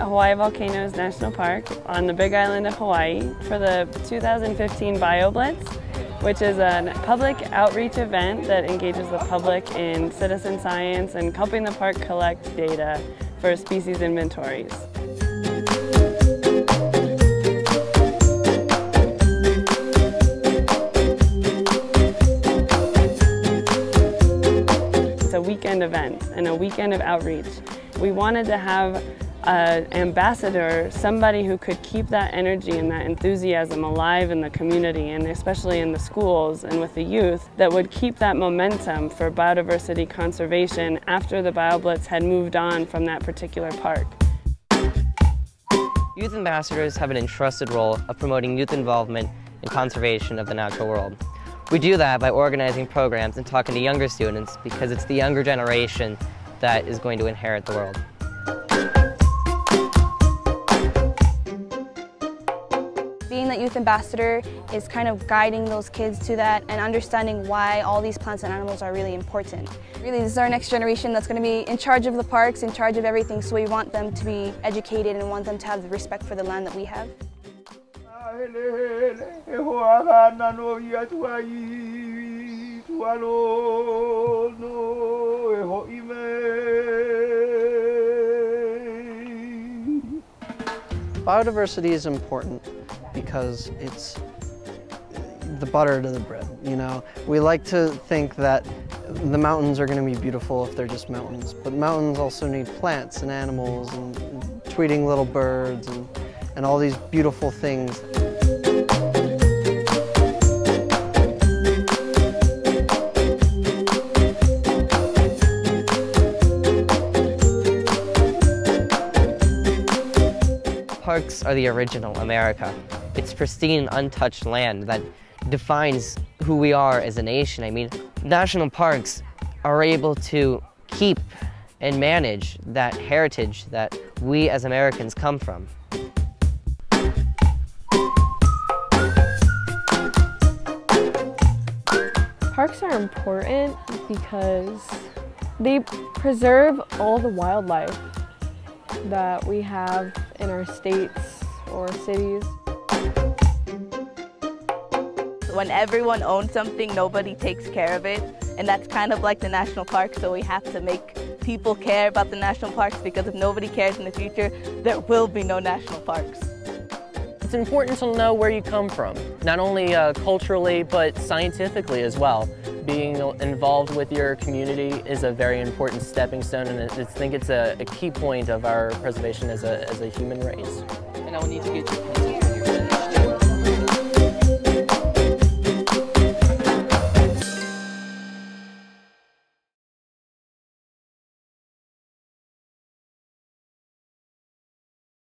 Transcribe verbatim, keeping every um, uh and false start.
Hawaii Volcanoes National Park on the Big Island of Hawaii for the two thousand fifteen BioBlitz, which is a public outreach event that engages the public in citizen science and helping the park collect data for species inventories. It's a weekend event and a weekend of outreach. We wanted to have an ambassador, somebody who could keep that energy and that enthusiasm alive in the community, and especially in the schools and with the youth, that would keep that momentum for biodiversity conservation after the BioBlitz had moved on from that particular park. Youth ambassadors have an entrusted role of promoting youth involvement in conservation of the natural world. We do that by organizing programs and talking to younger students, because it's the younger generation that is going to inherit the world. Being that youth ambassador is kind of guiding those kids to that and understanding why all these plants and animals are really important. Really, this is our next generation that's going to be in charge of the parks, in charge of everything, so we want them to be educated and want them to have the respect for the land that we have. Biodiversity is important because it's the butter to the bread, you know? We like to think that the mountains are going to be beautiful if they're just mountains, but mountains also need plants and animals and, and tweeting little birds and, and all these beautiful things. Parks are the original America. It's pristine, untouched land that defines who we are as a nation. I mean, national parks are able to keep and manage that heritage that we as Americans come from. Parks are important because they preserve all the wildlife that we have in our states or cities. When everyone owns something, nobody takes care of it, and that's kind of like the national park, so we have to make people care about the national parks, because if nobody cares in the future, there will be no national parks. It's important to know where you come from, not only uh, culturally, but scientifically as well. Being involved with your community is a very important stepping stone, and I think it's a, a key point of our preservation as a, as a human race. And I will need to get to